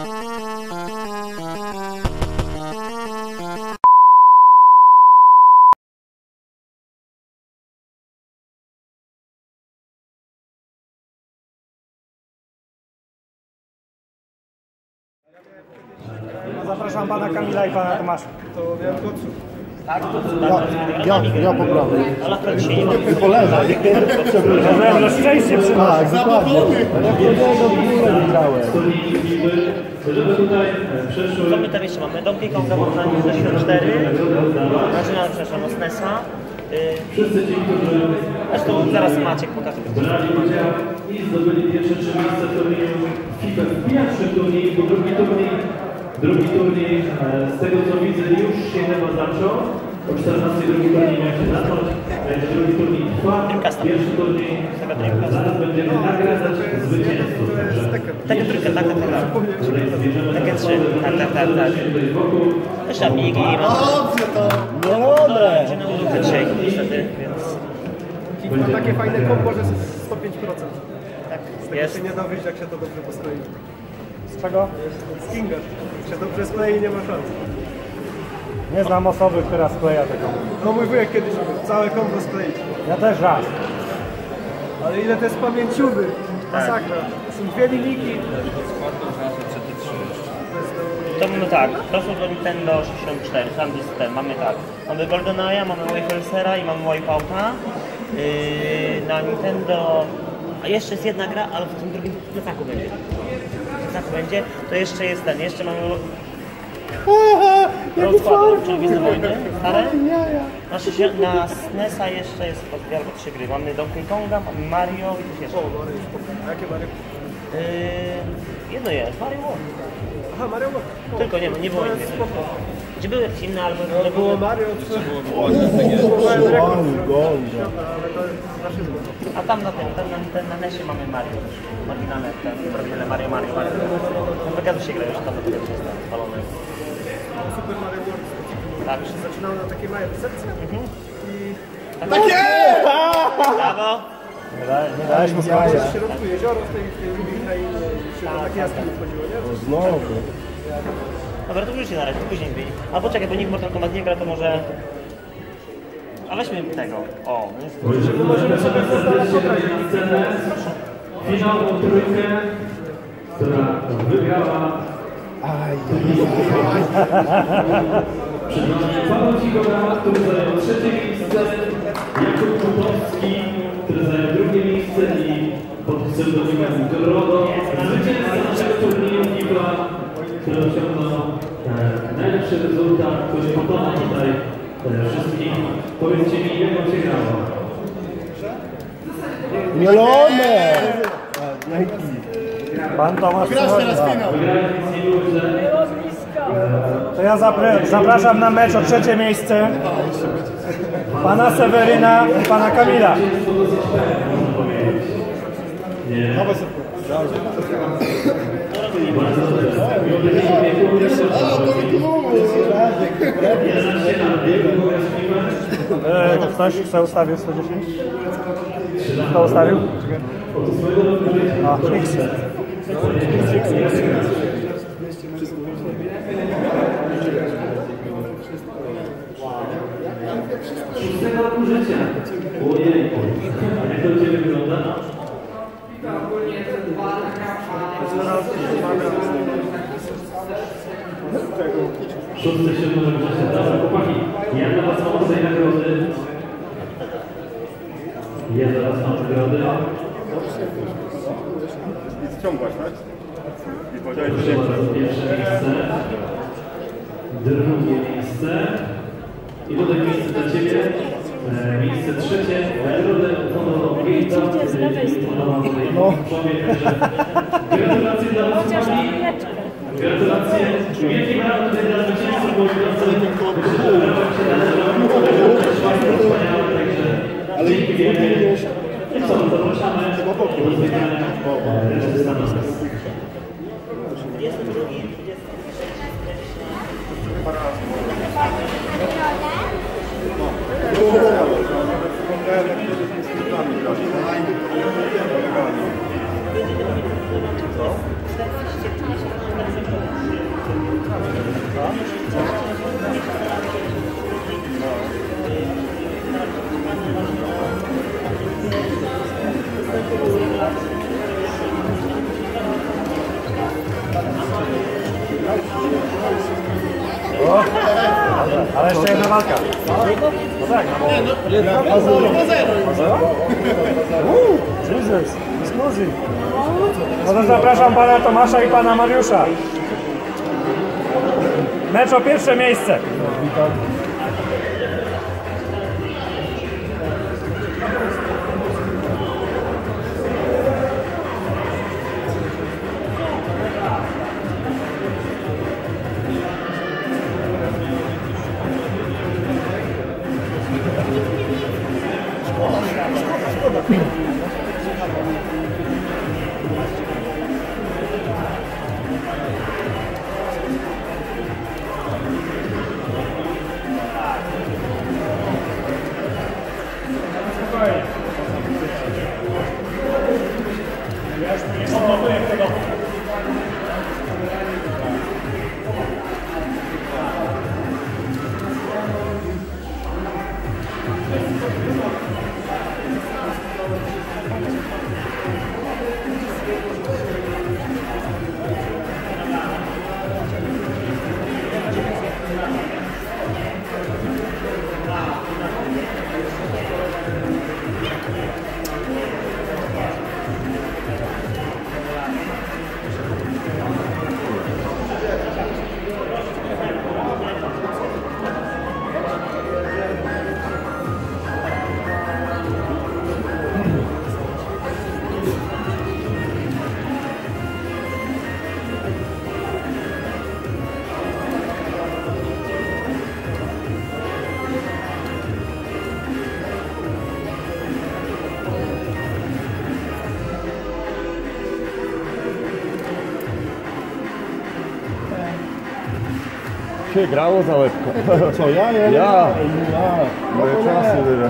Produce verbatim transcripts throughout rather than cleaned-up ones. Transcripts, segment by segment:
Zapraszam pana Kamila i pana Tomasza. To miałem kocu. Tak? Ja, ja, ja po prawej. Ale akurat dzisiaj nie ma. Ty po lewej. Przepraszam, że szczęście przynosi. Tak, dokładnie. Ja pierwszego w górę widziałem. Co my tam jeszcze mamy? Donkey Konga na Nintendo cztery. Znaczy, no, przepraszam, no SNESa. Zresztą zaraz Maciek pokaże. I zdobyli pierwsze trzy miejsca turnieju FIFA. Pierwszy turniej, bo drugi turniej, drugi turniej, z tego co widzę, już się chyba zaczął. O czternastej drugi turniej miał się zacząć. Drugi turniej trwa. Pierwszy turniej, zaraz będziemy nagradzać zwycięzców. Taka trójka, tak, tak, tak. Takie trzy, tak, tak, tak, tak. Też Amigi mam. Dobrze to! Mielone! Będzie na ulicy trzech niestety, więc... Ma takie fajne kombo, że sto pięć procent. Tak, Z tego jest. się nie da wyjść, jak się to dobrze posklei. Z czego? Z Kinga. Jak się dobrze sklei, nie ma szans. Nie znam osoby, która skleja tego. No mój wujek kiedyś całe kombo skleić. Ja też raz. Ale ile to jest pamięciowy? Masakra. Są dwie linijki. To mamy tak, proszę do Nintendo sześćdziesiąt cztery, tam jest ten, mamy tak. Mamy GoldenEye'a, mamy Wayfarera i mamy Wipeouta. Yy, na Nintendo... A jeszcze jest jedna gra, ale w tym drugim plecaku będzie. W plecaku będzie, to jeszcze jest ten, jeszcze mamy... Road Squadron, czyli Gwiezdne Wojny, stare. Na, sześcia- na SNESa jeszcze jest po dwie albo trzy gry. Mamy Donkey Konga, mamy Mario i coś jeszcze. O, Mario, a jakie Mario? Yy, jedno jest, Mario World. Aha, Mario World. Tylko nie, nie było To jest innych. spoko. Gdzie były jakieś inne albo... To było Mario, czy... A tam na tym, tam na, ten, na nesie mamy Mario też. Oryginalne, ten, oryginalne Mario, Mario, Mario. No wygadł się gra już tam, to jest spalone. Super Mario World. Tak. Zaczynał na takie małe serce i... Tak jest! Brawo! Nie dałeś mu skończyć. W środku jezioro w tej, w tej drugiej krainie się na takie jaskini wchodziło, nie? Znowu. Dobra, to już się na razie, to później wyjdzie. Albo czekaj, bo nikt Mortal Kombat nie gra, to może... A weźmy tego. O, no jest... Możemy sobie serdecznie na scenę finałową trójkę, która wygrała. Aj, Przed nami Paweł Cigora, który zajął trzecie miejsce, Jakub Kubowski, który zajął drugie miejsce i pod pseudonimem Grodo, zwycięzca naszego turnieju FIFA, który osiągnął e, najlepszy rezultat, który pokonał tutaj e, wszystkich. Powiedzcie mi, jak on się grało? mielone! Pan Tomasz Grasz teraz finał! Wygrałem nic nie było, że To ja zapra zapraszam na mecz o trzecie miejsce pana Seweryna i pana Kamila. E, ktoś chce ustawił sto dziesięć? Kto ustawił? A, X. szóstego roku życia. Ojej, jak to u Ciebie wygląda? Szósty, siódmy rok życia. Dobra, chłopaki, ja dla Was mam tutaj nagrody. Ja dla Was mam nagrody. Ściągłaś, tak? I powiedziałeś, że Pierwsze miejsce. Drugie miejsce. I tutaj miejsce dla Ciebie. E, miejsce trzecie. Nagrodę uhonorową Gate'a. No. Gratulacje dla Was. Gratulacje. Wielkie brawa tutaj dla zwycięzców, bo ale dzięki wielkie. I co, zapraszamy do zwiedzania reszty stanowiska. Co? Ale jeszcze jedna walka. No tak, no bo... Jedna po zero. Uuu, Jesus, exclusive. No to zapraszam pana Tomasza i pana Mariusza. Mecz o pierwsze miejsce. Witam. Się grało za łebko. Co, ja? Ja. Ja. ja. Moje No to czasy nie. były.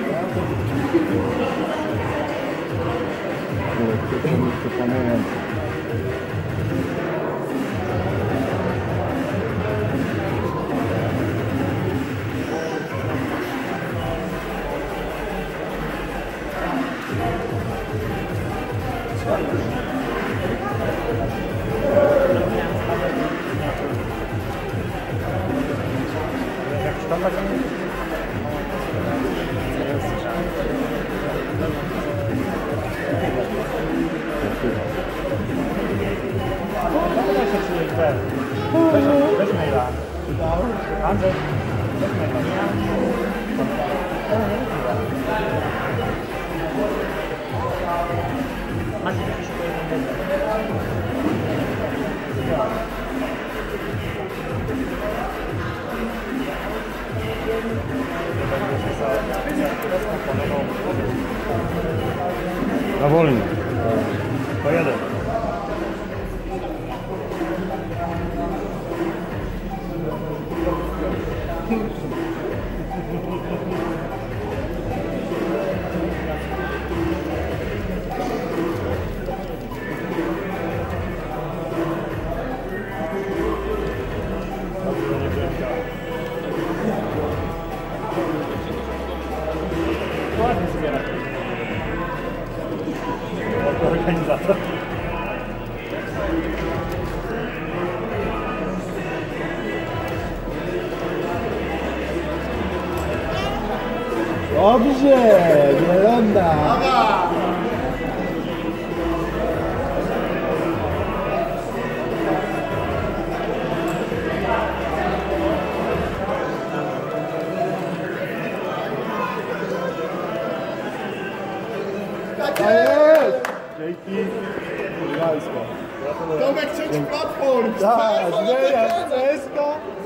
Pamiętam. Weź maila. Andrzej, weź maila. Macie jakiś Na wolny. To jeden. Ładnie zbiera. Organizator. Dobrze, Mielona. Tak jest! Dzięki. Tomek, ciąć platform! Tak, zmieniasz, Ceska!